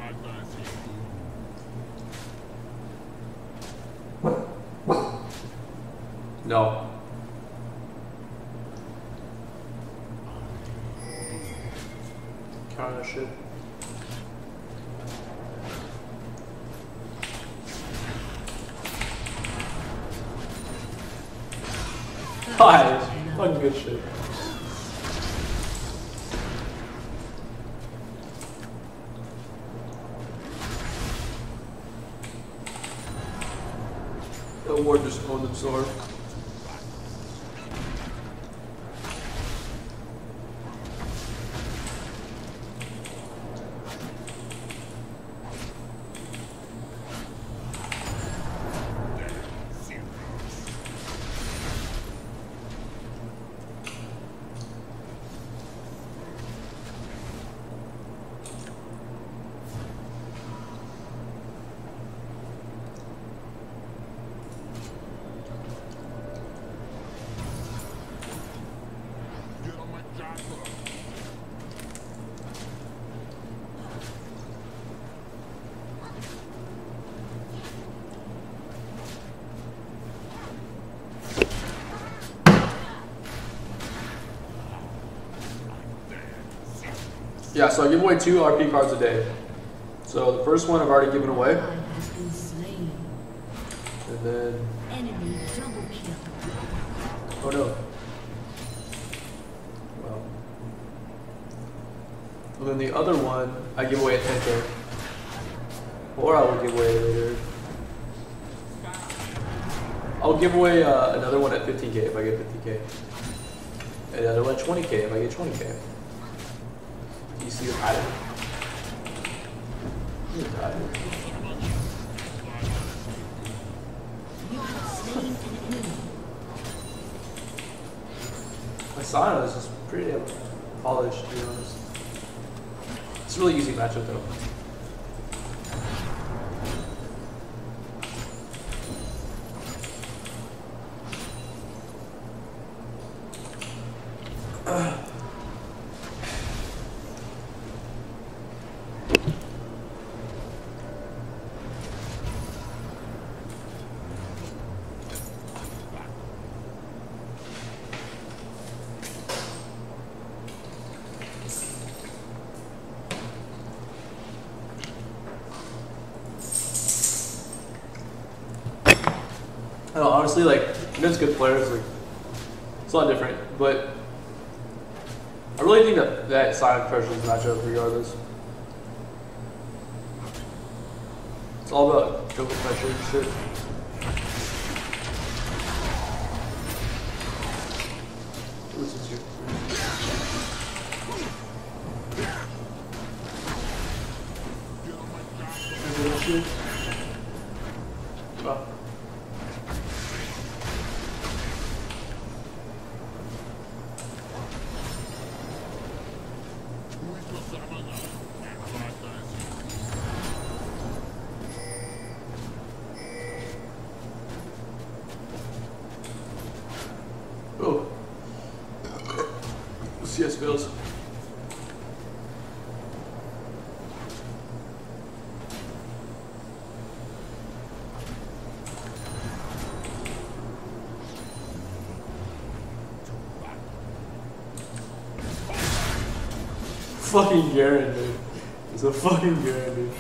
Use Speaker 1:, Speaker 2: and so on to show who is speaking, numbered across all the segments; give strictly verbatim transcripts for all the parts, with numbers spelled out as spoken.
Speaker 1: No. Counter that shit. Hi, fucking good shit. The ward just owned the sword. Yeah, so I give away two R P cards a day. So the first one I've already given away. And then... Enemy double kill. Oh no. Well. And then the other one, I give away at ten K. Or I will give away later. I'll give away uh, another one at fifteen K if I get fifty K. And another one at twenty K if I get twenty K. You see the pattern? You pattern. My Sana is just pretty damn polished, to be honest. It's a really easy matchup though. I don't know, honestly, like, against good players, like, it's a lot different, but I really think that that Silent Pressure is matchup regardless. It's all about Joker pressure and shit. This is your well. Oh. C S fails. Fucking Garen, dude. It's a fucking Garen, dude.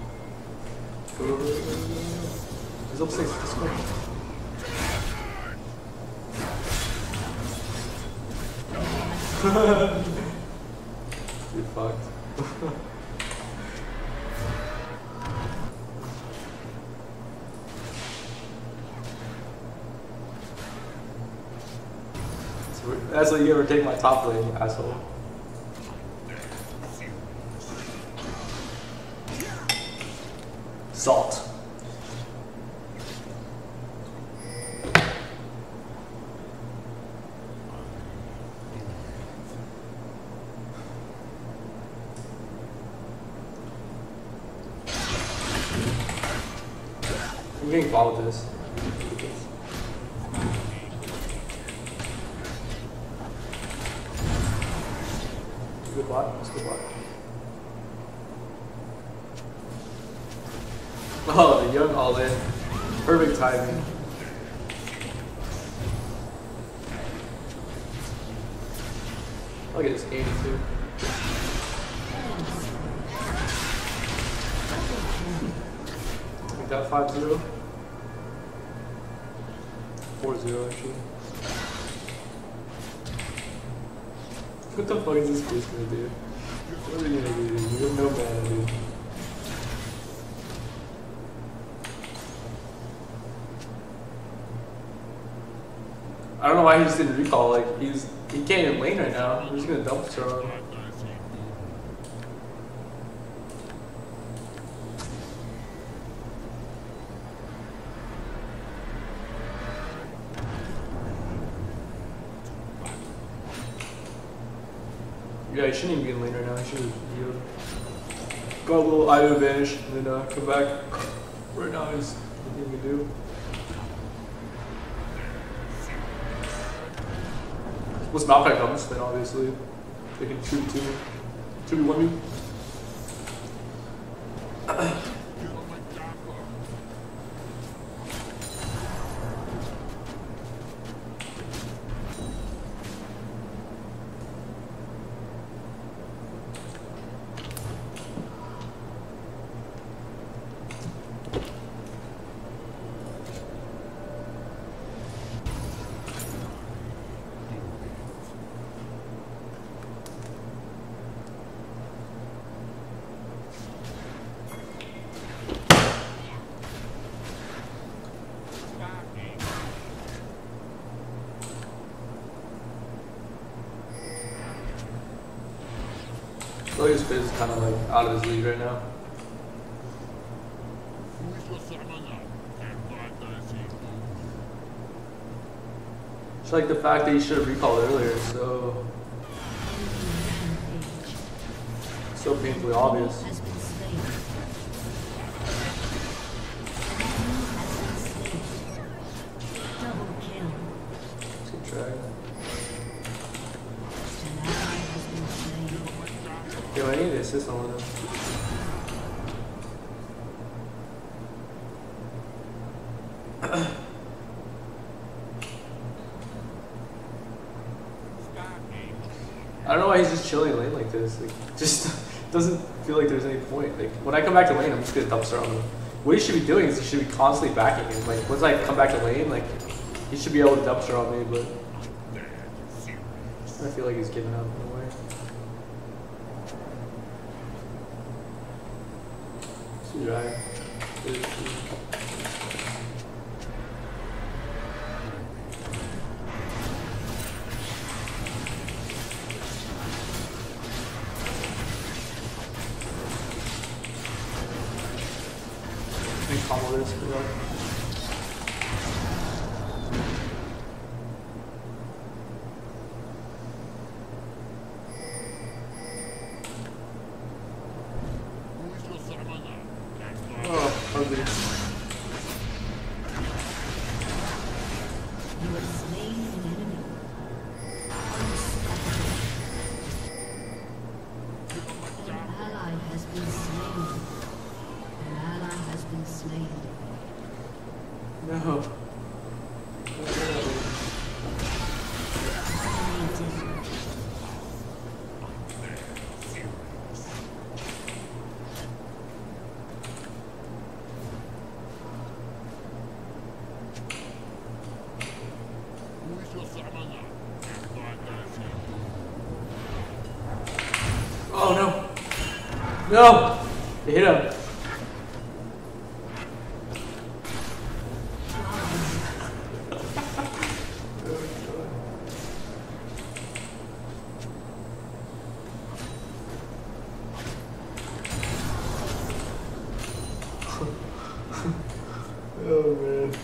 Speaker 1: He's up six. Let's go. You're fucked. That's what you ever take my top lane, asshole. Salt. I'm getting followed with this. Good bot. That's good bot. Oh, the young all in. Perfect timing. I'll get this game too. Make that five zero. four zero actually. What the fuck is this face gonna do? What are you gonna do? You have no mana, dude. I don't know why he just didn't recall. Like he's he can't even lane right now. He's gonna dumpster him. Yeah, he shouldn't even be in lane right now. He should have healed. Got a little item advantage and then uh, come back. Right now is nothing he can do. Once Maokai comes, then obviously they can shoot two, two v one me. I feel like his face is kind of like out of his league right now. It's like the fact that he should have recalled earlier, so so painfully obvious. Let's get try. Yo, I need to assist on one of them. I don't know why he's just chilling lane like this. Like, just doesn't feel like there's any point. Like, when I come back to lane, I'm just gonna dumpster on him. What he should be doing is he should be constantly backing him. Like, once I come back to lane, like, he should be able to dumpster on me, but I feel like he's giving up in a way. Right. Big combo this for that. No. Oh no. No! They hit him. Oh man.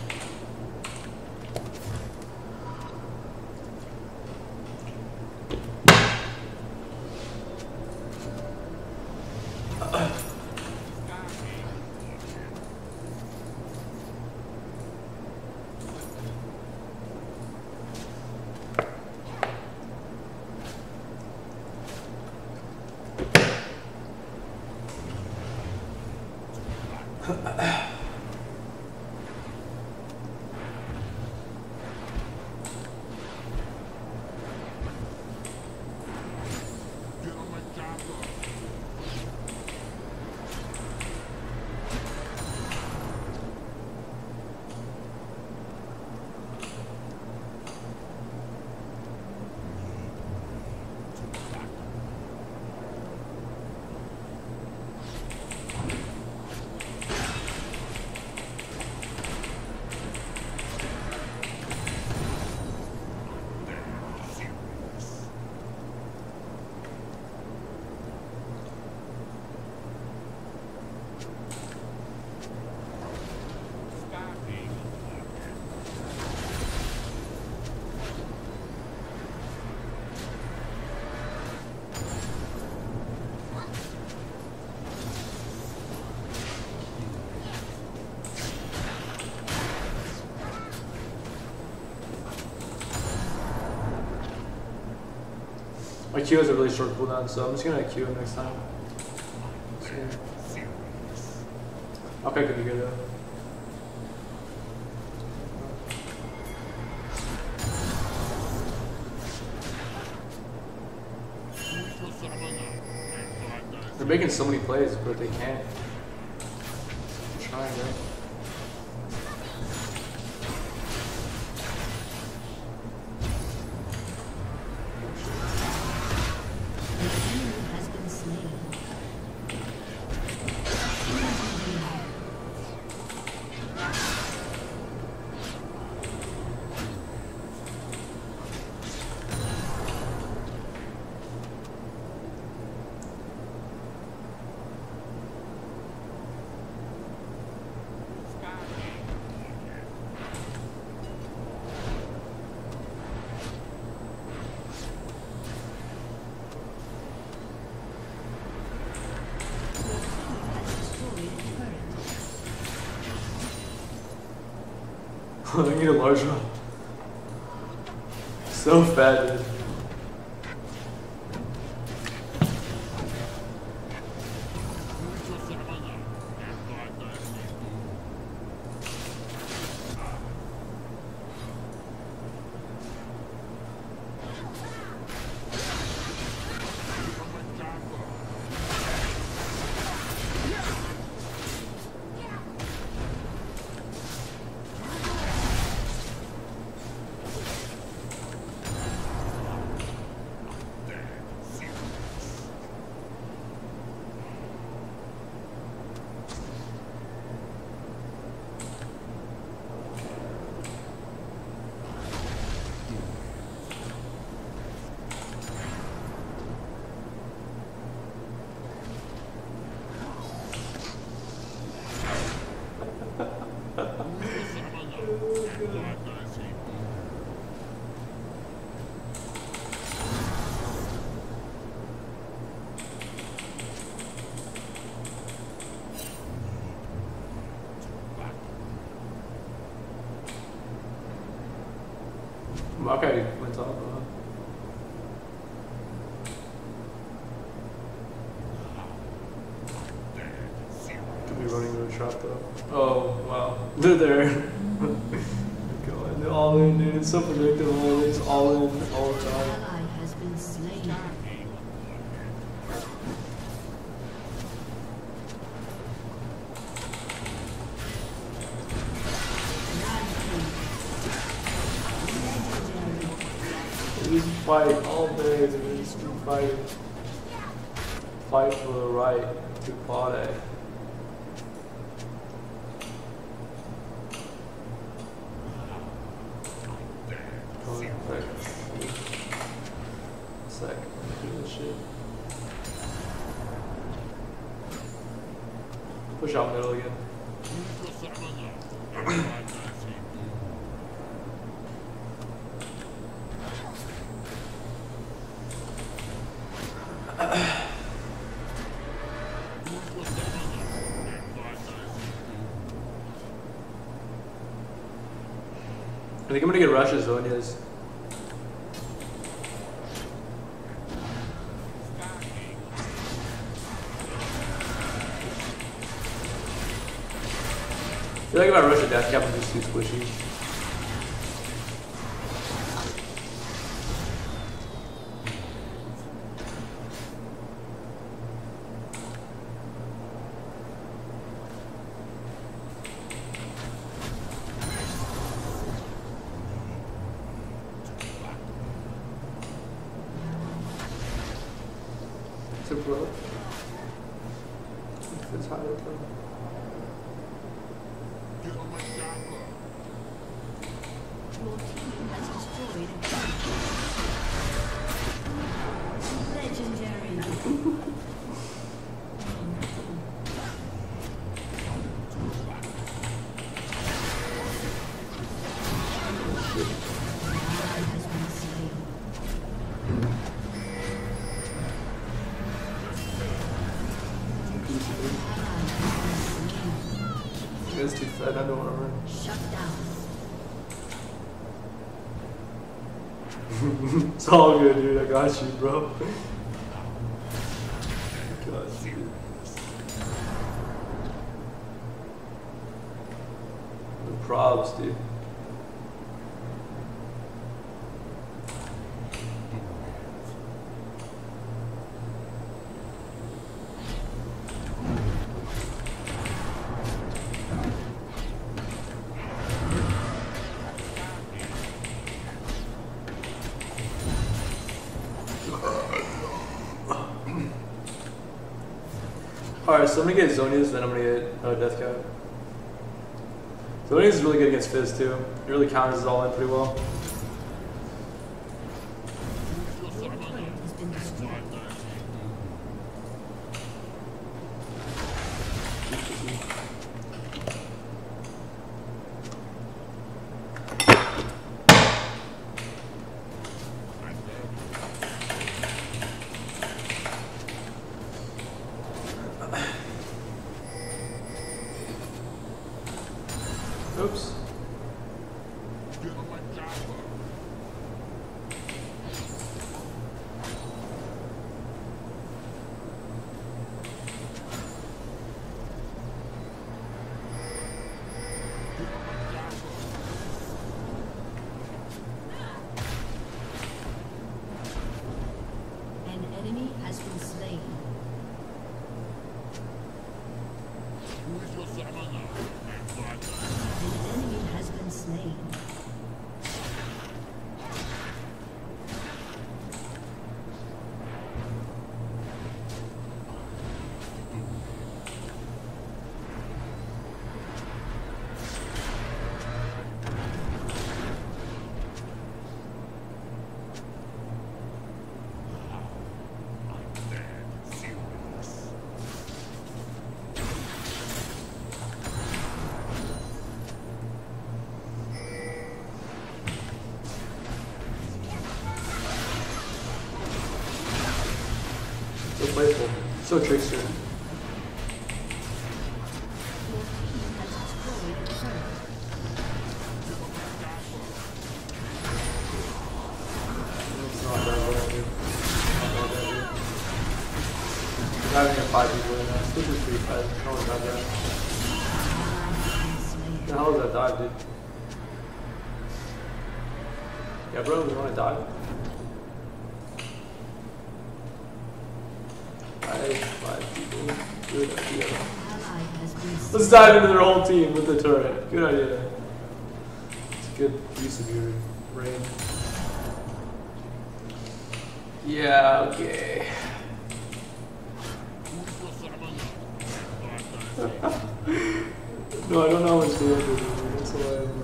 Speaker 1: My Q has a really short cooldown, so I'm just gonna Q him next time. Okay, could be good though. They're making so many plays, but they can't. I'm trying, right? I need a large one. So fat, dude. Okay, went up. Uh, could be running into a trap though. Oh wow, they're there. Going all in, dude. It's so predictable. It's all in all the time. Just fight all day, dude. Just keep fighting. Fight for the right to party. Going back. Sec. Do this shit. Push out middle again. I think I'm gonna get rushes though, and his. I feel like if I rush a death cap, I'm just too squishy. Super low. It's higher though.
Speaker 2: Your team has destroyed a legendary.
Speaker 1: It's too fat, I don't want to run.
Speaker 2: Shut down.
Speaker 1: It's all good, dude. I got you, bro. Got you. The props, dude. Alright, so I'm gonna get Zhonya's, then I'm gonna get uh, Death Cap. Zhonya's is really good against Fizz too. It really counters it all in pretty well.
Speaker 2: Your turret has been destroyed.
Speaker 1: Oops.
Speaker 2: An enemy has been slain. An enemy has been slain.
Speaker 1: So playful. So trickster.
Speaker 2: Your team has destroyed a turret.
Speaker 1: It's not that bad, dude. Not that bad, dude. We're having a five people in there. This is pretty bad. No one's not bad. What the hell is that dive, dude? Yeah, bro, we wanna dive? Five, five people. Good idea.
Speaker 2: Ally has been slain.
Speaker 1: Let's dive into their whole team with the turret. Good idea. It's a good use of your brain. Yeah, okay. No, I don't know how much damage it is. That's why I'm.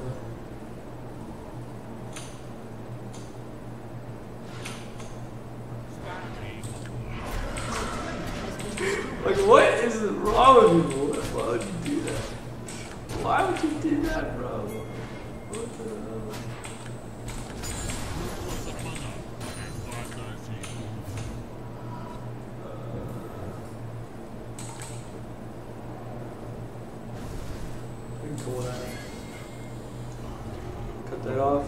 Speaker 1: Uh... Like, what is wrong with you? Why would you do that? Why would you do that, bro? What the hell? Cool that. Cut that off.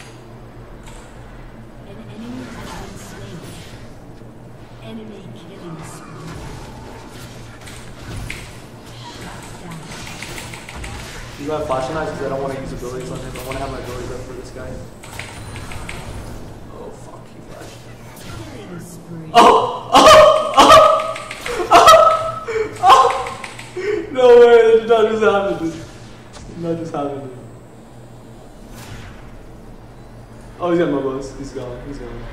Speaker 2: An enemy has been slain. Enemy killing spree. Shut down.
Speaker 1: You got flashing eyes because I don't want to use abilities on him. I want to have my abilities up for this guy. Oh fuck, he flashed.
Speaker 2: Killing spree.
Speaker 1: Oh! Oh! Oh! Oh! Oh! No way, that did not just happen, dude. That just happened. Oh, he's got Mobos. He's gone. He's gone.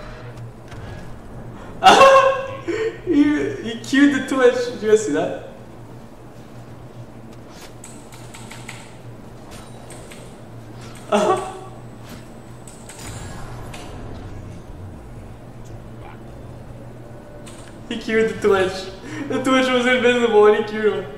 Speaker 1: he, he cued the Twitch. Did you guys see that? He cued the Twitch. The Twitch was invisible and he cued him.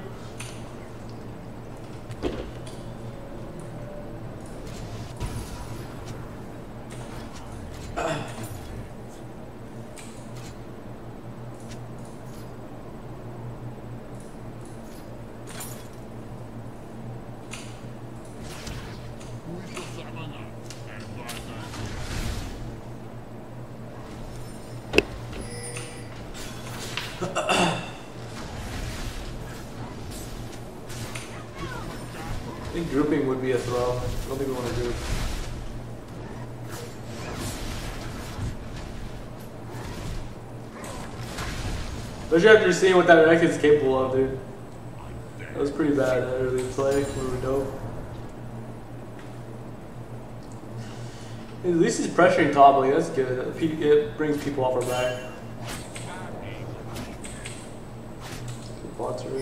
Speaker 1: think grouping would be a throw. I don't think we want to group. Especially after seeing what that Renekton is capable of, dude. That was pretty bad that early play. We were dope. At least he's pressuring top, like that's good. It brings people off our back. Bots are.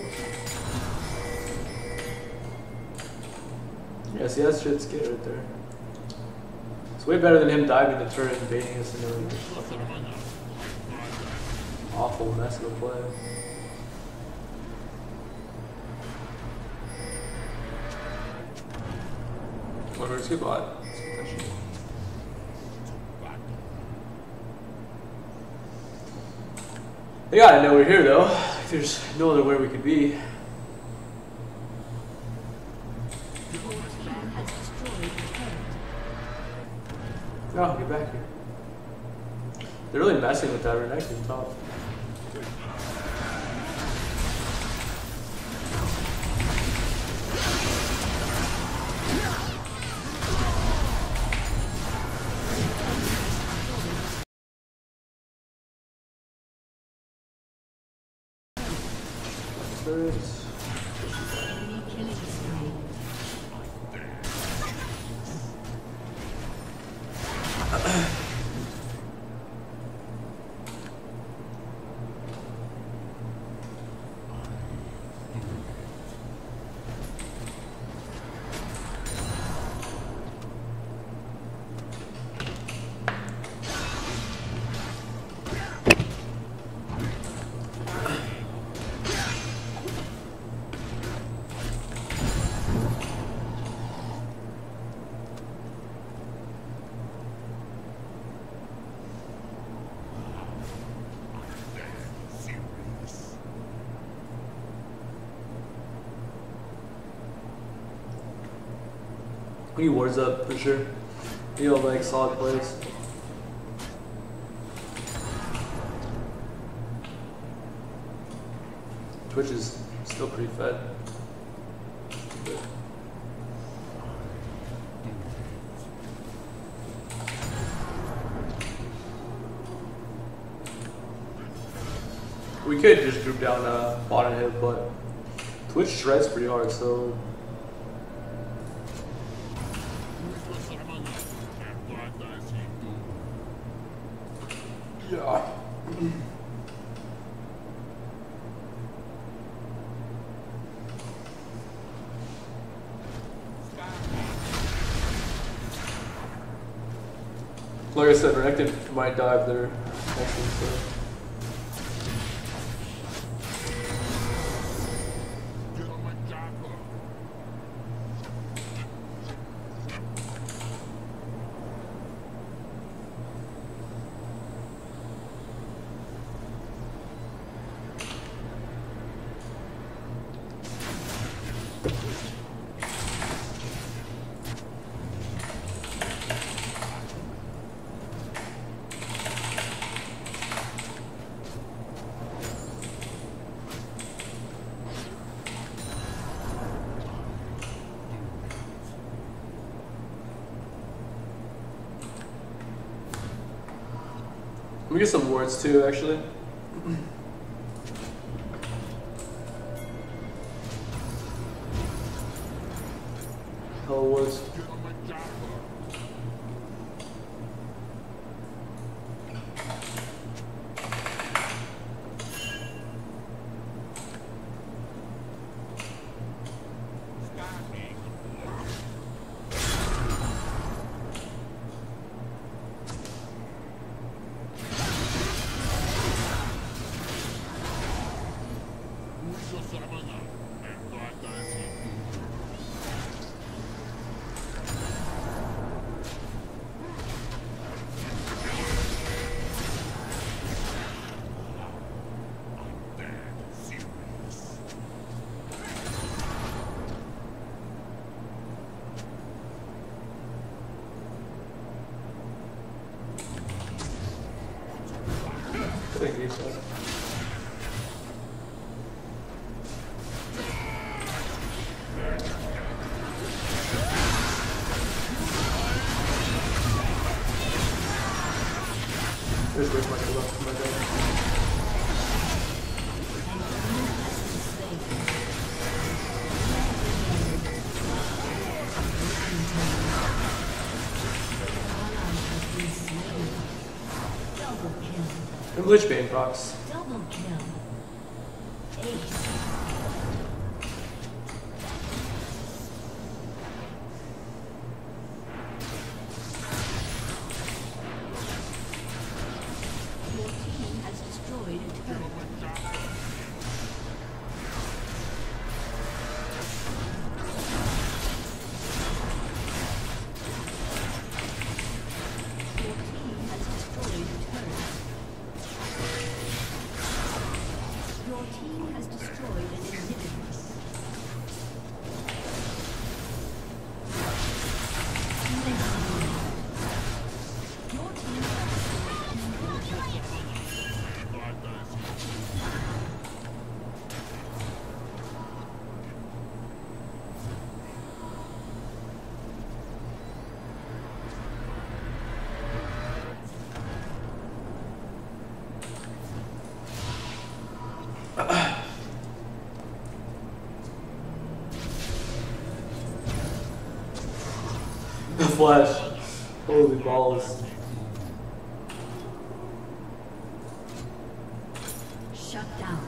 Speaker 1: Yeah, see, that shit's good right there. It's way better than him diving the turret and baiting us into like, fucking awful mess of a play. Whatever, it's good bot. It's good tension. They gotta know we're here though. There's no other way we could be. Oh, get back here. They're really messing with that Renekton top. We need wards up for sure. You know, like solid plays. Twitch is still pretty fed. We could just group down uh, bot and hit, but Twitch shreds pretty hard, so. Yeah. Like I said, Renekton might dive there. Let me get some wards too, actually. Hell wards. Thank you, sir. Hold on, come back up. And Lich Bane procs.
Speaker 2: Double kill. Ace. Your team has destroyed a turret. Your team has destroyed a turret. Your team has destroyed an inhibitor. Your team
Speaker 1: The flash. Holy balls.
Speaker 2: shut down.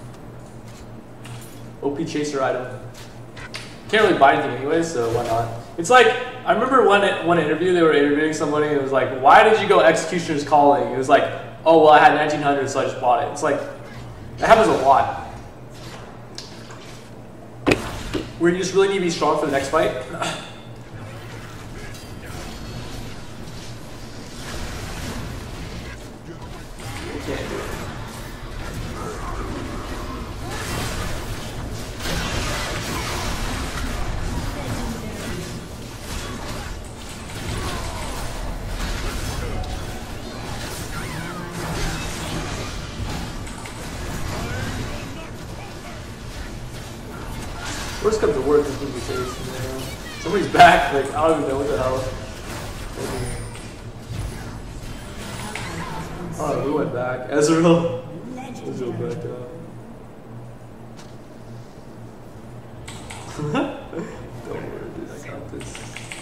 Speaker 1: O P chaser item. Can't really buy anything anyway, so why not? It's like, I remember one one interview, they were interviewing somebody, and it was like, why did you go Executioner's Calling? It was like, oh, well, I had nineteen hundred, so I just bought it. It's like, that happens a lot. Where you just really need to be strong for the next fight. Can't do it. Worst comes to worst, this movie says, somebody's back, like, I don't even know what the hell. Oh, we went back. Ezreal. Ezreal back up. Don't worry, dude, I got this.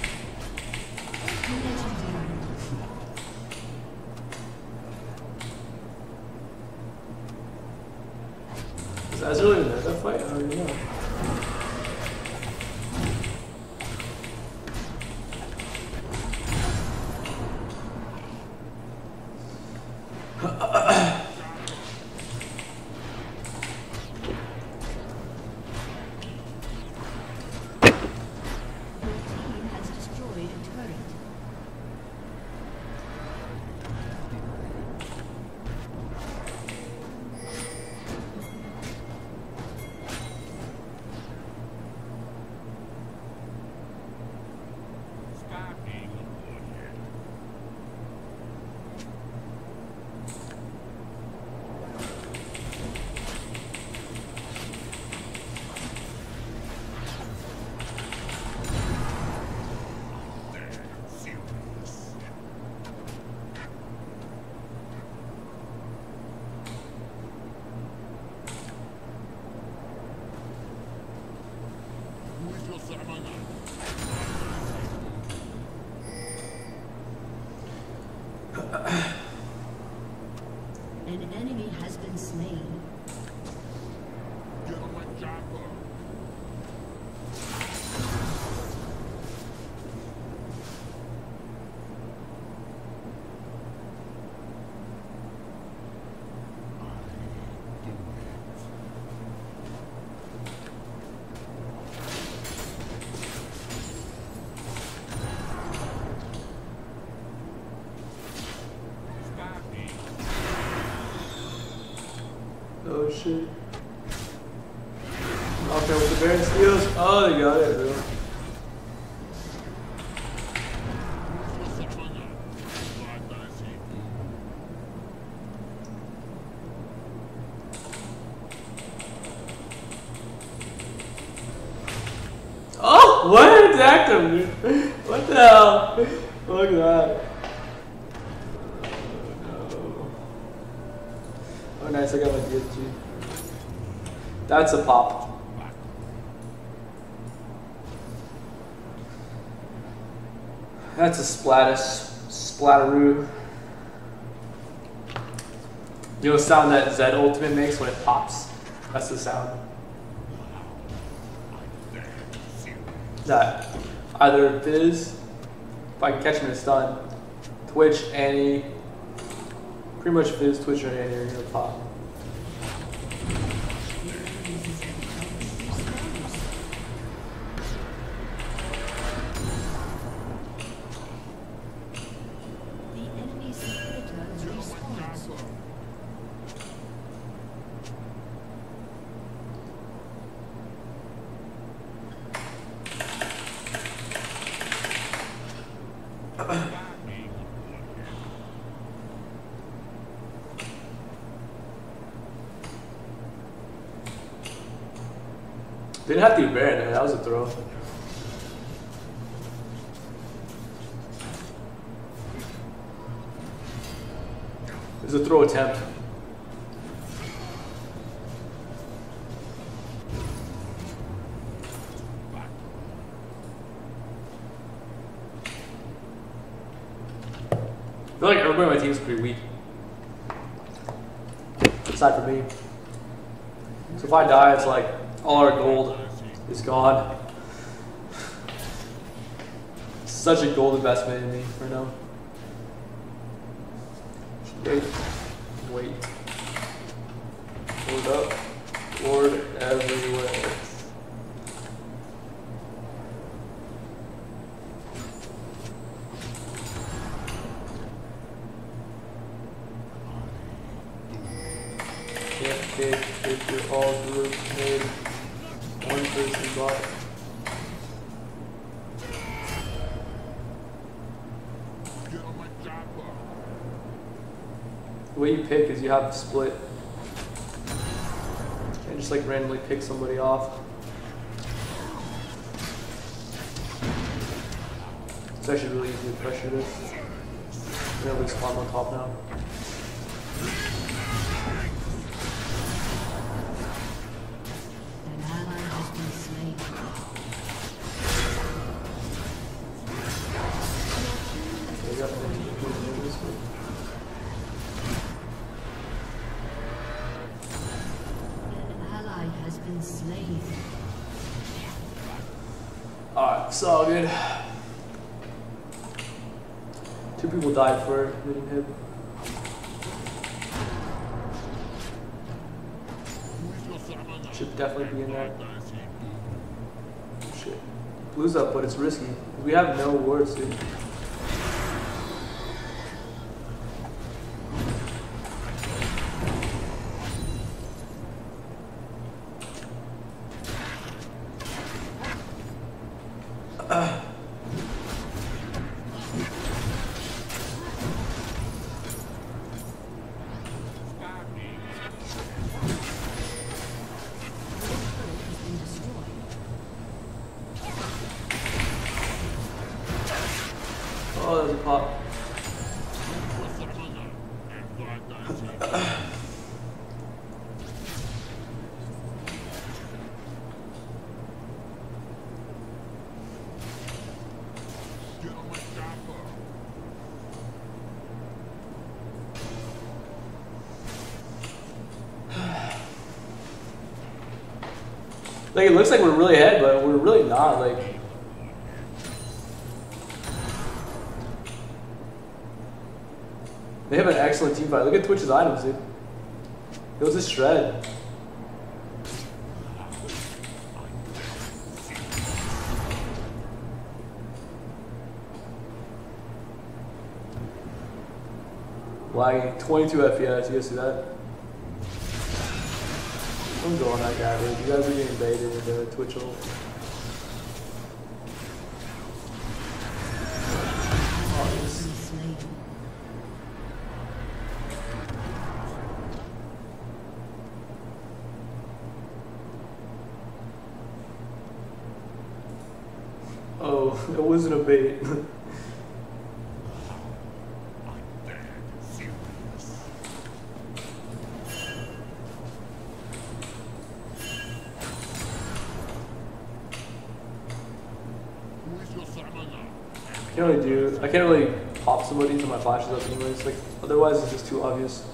Speaker 1: Is Ezreal even in that fight? I don't even know.
Speaker 2: An enemy has been slain.
Speaker 1: Oh shit. Okay, with the Baron steals. Oh, they got it, bro. Oh, what? Attacked him, dude. What the hell? Look at that. Oh, no. Oh nice, I got my D S G. That's a pop. That's a Splatus, Splatteroo. You know the sound that Zed Ultimate makes when it pops? That's the sound. That either Fizz, if I can catch him in a stun, Twitch, Annie, pretty much Fizz, Twitch, or Annie are gonna pop. Didn't have to be Baron there, that was a throw. It was a throw attempt. I feel like everybody on my team is pretty weak. Aside from me. So if I die, it's like all our gold is gone. Such a gold investment in me right now. Wait. Wait. Lord up. Lord everywhere. Can't pick if you're all group made. One person bought it. The way you pick is you have to split. And just like randomly pick somebody off. It's actually really easy to pressure this. I'm gonna at least climb on top now. Alright, it's all good. Two people died for hitting him. Should definitely be in there. Shit. Blue's up, but it's risky. We have no wards, dude. Uh. Oh, there's a pop. Like, it looks like we're really ahead, but we're really not. Like, they have an excellent team fight. Look at Twitch's items, dude. It was a shred. Lagging twenty-two F P S. You guys see that? I'm going that guy, dude. You guys are getting baited into Twitch ult. Oh, it wasn't a bait. Can't really do. I can't really pop somebody until my flash is up anyways. Like otherwise, it's just too obvious.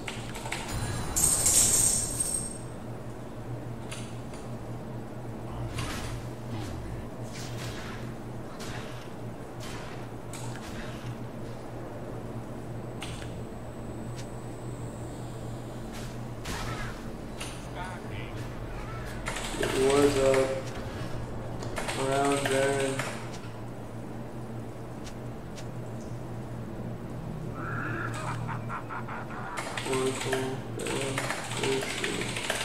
Speaker 1: Get the wards up around there. Oracle, Baron, Bullshit.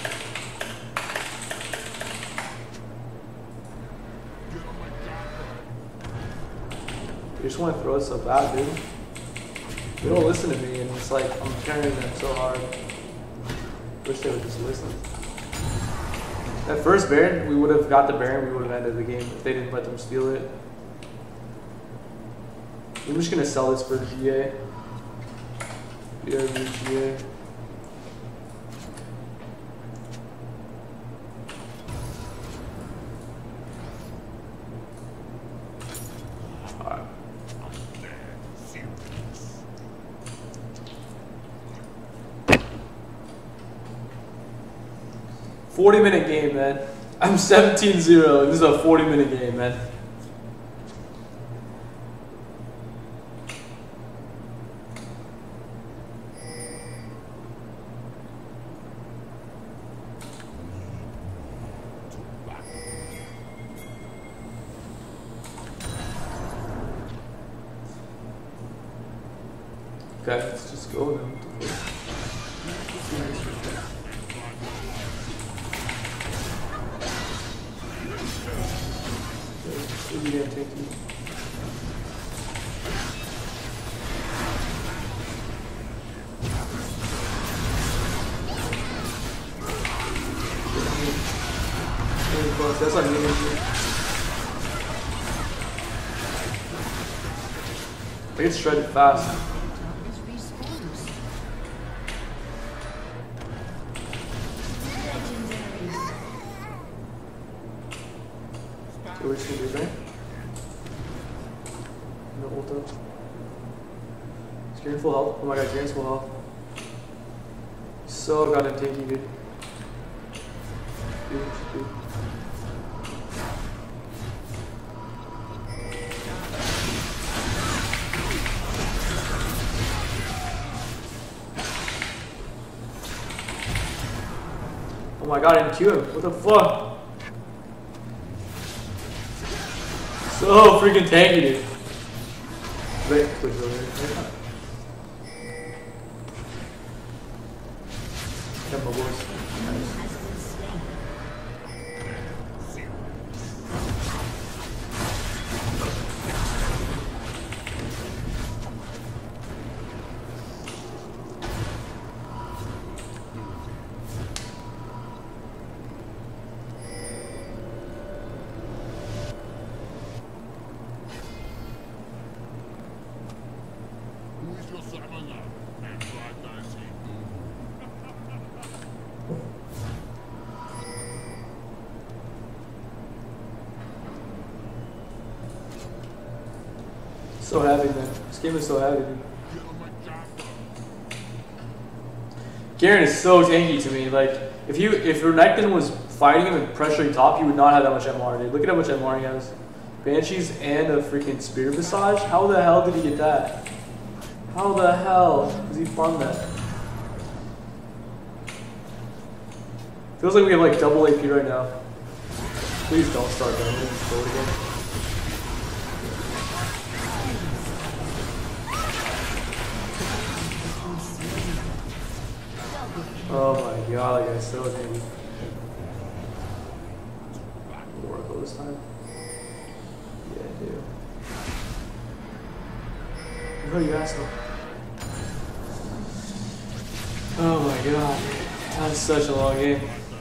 Speaker 1: They just want to throw us so bad, dude. They don't listen to me, and it's like I'm carrying them so hard. Wish they would just listen. That first Baron, we would have got the Baron, we would have ended the game if they didn't let them steal it. I'm just gonna sell this for G A. B R B G A. Alright. forty minute game, man. I'm seventeen zero, and this is a forty minute game, man. Okay, let's just go now. Really gonna take you. That's like me. I get shredded fast. So we're just gonna do right? No ult up. Is Garen full health? Oh my god, Garen's full health. So goddamn tanky, dude. Dude, dude. Oh my god, I didn't Q him. What the fuck? So freaking tanky, dude. Wait, switch over here. Got my voice. Nice. So heavy, man. This game is so heavy, dude. Garen is so tanky to me. Like, if you if Renekton was fighting him and pressuring top, he would not have that much M R, dude. Look at how much M R he has. Banshees and a freaking Spear Visage? How the hell did he get that? How the hell does he farm that? Feels like we have like double A P right now. Please don't start that. Let's go again. Oh my god, that guy's so tanky. Oracle this time. Yeah, I do. Oh, you asshole. Oh my god. That's such a long game.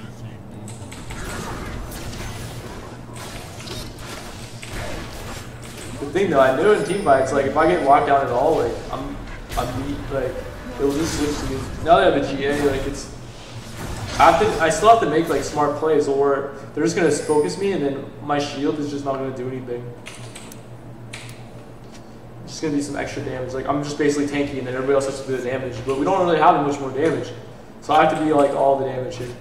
Speaker 1: The thing though, I knew in team fights, like if I get locked down at all, like I'm, I'm neat, like it will just switch to me. Now that I have a G A, like it's, I have to, I still have to make like smart plays, or they're just gonna focus me, and then my shield is just not gonna do anything. just gonna be some extra damage. Like I'm just basically tanky, and then everybody else has to do the damage. But we don't really have much more damage, so I have to be like all the damage here.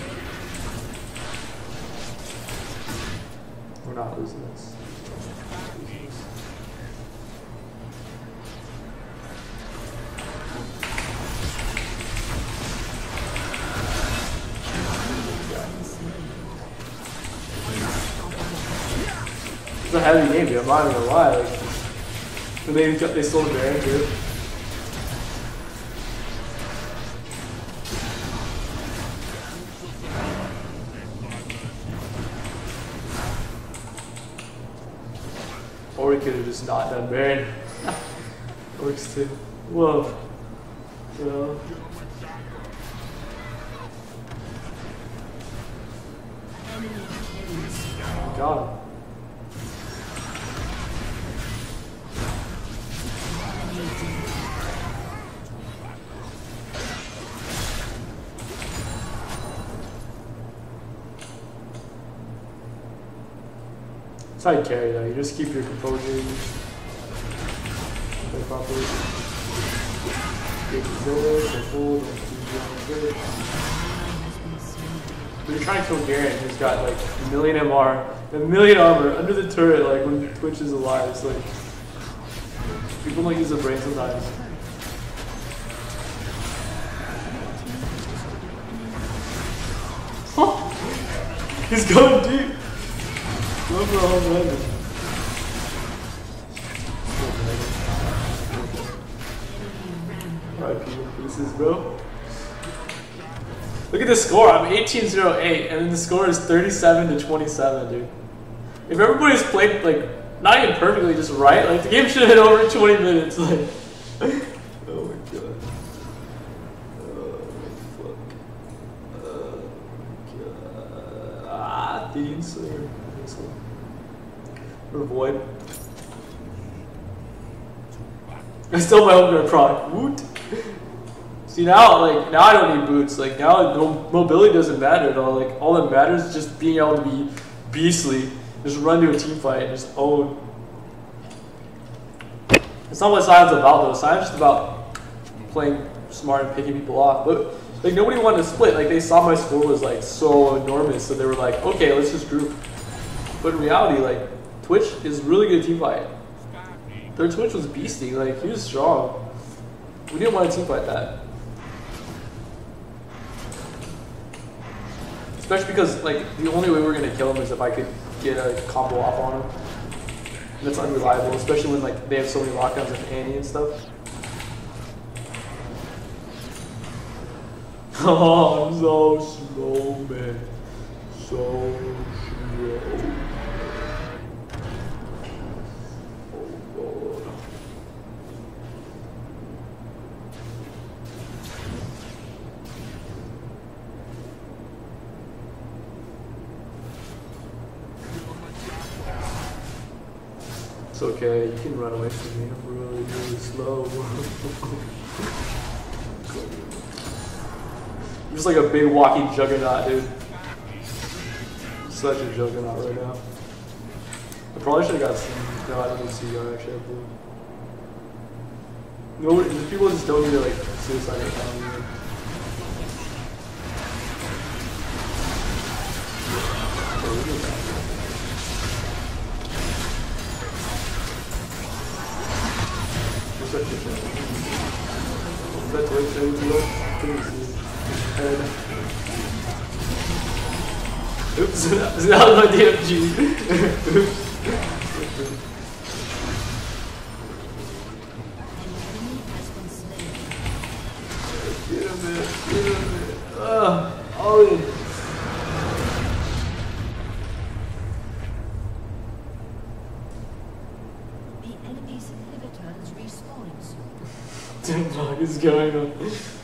Speaker 1: We're not losing this. It's a heavy game, dude. I'm not even gonna lie. Like, and they they stole the Baron too. Or we could have just not done Baron. Works too. Whoa. So. Got him. That's how you carry though. You just keep your composure. Play properly. Get the builder, so full, don't do good. But you're trying to kill Garen, who's got like a million M R, a million armor under the turret. Like when Twitch is alive, it's like people don't use the brain sometimes. He's going deep. Go for a home run. Alright, people, pieces, bro. Look at the score. I'm eighteen oh eight, and then the score is thirty-seven to twenty-seven, dude. If everybody's played like not even perfectly, just right, like the game should have hit over twenty minutes. Like, oh my god. Oh fuck. Oh god. Ah, Fiend Slayer. Or Void. I stole my own guard proc. Woot. See now, like now I don't need boots. Like now, no, mobility doesn't matter at all. Like all that matters is just being able to be beastly. Just run to a team fight and just own. It's not what Sion's about though. Sion's just about playing smart and picking people off. But like nobody wanted to split. Like they saw my score was like so enormous, so they were like, okay, let's just group. But in reality, like Twitch is really good team fight. Their Twitch was beastie. Like he was strong. We didn't want to team fight that. Especially because like the only way we're gonna kill him is if I could get a combo off on him. And that's unreliable, especially when like they have so many lockdowns with Annie and stuff. Oh, I'm so slow, man. So slow. Oh god. It's okay, you can run away from me. I'm really, really slow. I'm just like a big walking juggernaut, dude. Such a juggernaut right now. I probably should have got some. No, I don't need C R actually. I believe. No, just people just don't need to like suicide right now. That's what oops, that was not my D M G. Get him there, get him there. Ugh, all in.
Speaker 2: The enemy's inhibitor is respawning soon.
Speaker 1: What the fuck is going on?